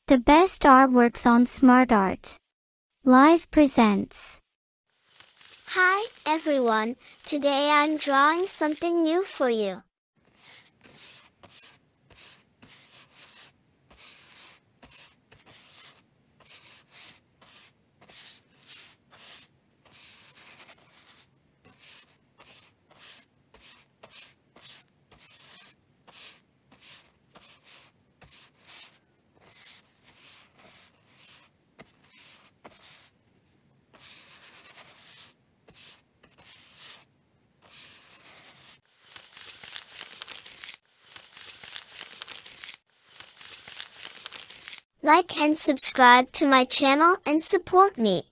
The best artworks on Smart Art. Live presents. Hi, everyone. Today I'm drawing something new for you. Like and subscribe to my channel and support me.